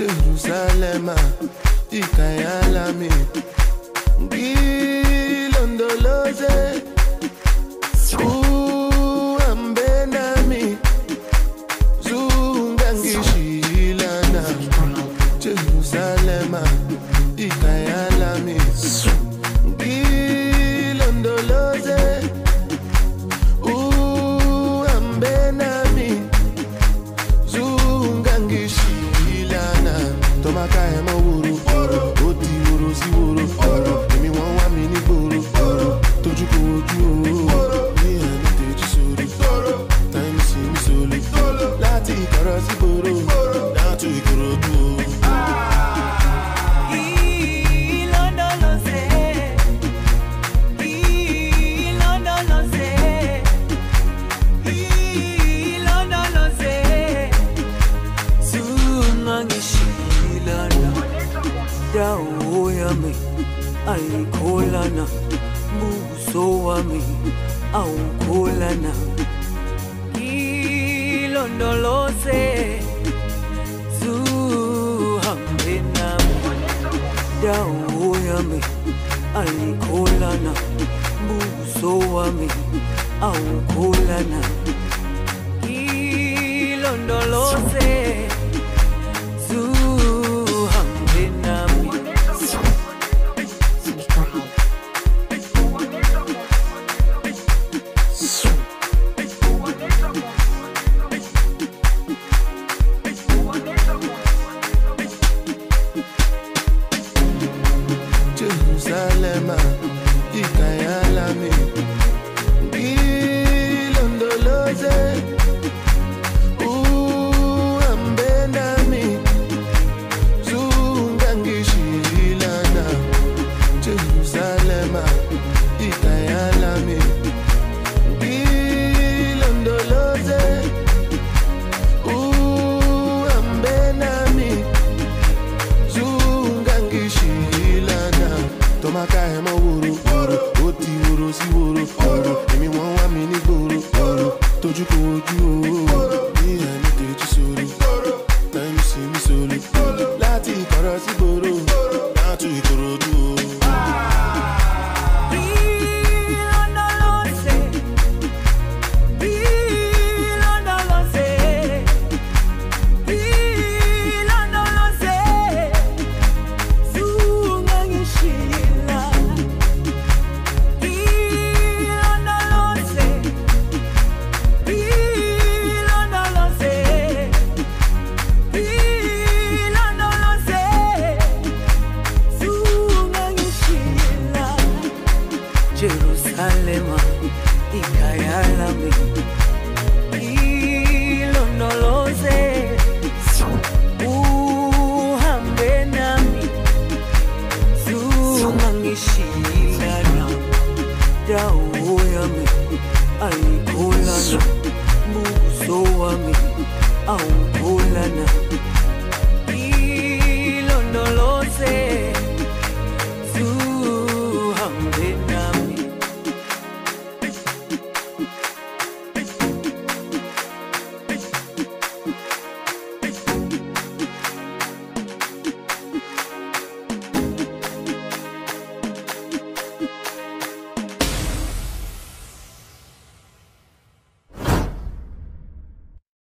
Jerusalem, ikayalami, ngilondoloze, uhambenami, zungangishilana. Jerusalem, ikayalami, ngilondoloze, uhambenami, zungangishilana. Tomaka emo wuru, oti wuru si wuru, emi won wa mi ni gboro, toju ko oju o, ni ani teji soro, time si mi solo, láti Ìkọ̀rọ̀ sí gboro, down to Ìkòròdú o. Dawoyami, aikolana, buso wami, aukolana. Ilondolose, zuhambenami. Dawoyami, aikolana, buso wami, aukolana. Ilondolose. Jerusalem, ikayalami, ngilondoloze, uhambenami, zungangishilana. Jerusalem, ikayalami, ngilondoloze, uhambenami, zungangishilana. Tomaka emo wuru, oti wuru si wuru, emi won wa mi ni gboro, toju ko oju o, ni ani teji soro, time si mi solo, láti Ìkọ̀rọ̀ sí gboro, down to Ìkòròdú o. Jerusalem, ikayalami, ilondoloze, uhambenami, zungangishilana. Dawoyami, aikolana, buso wami, aukolana.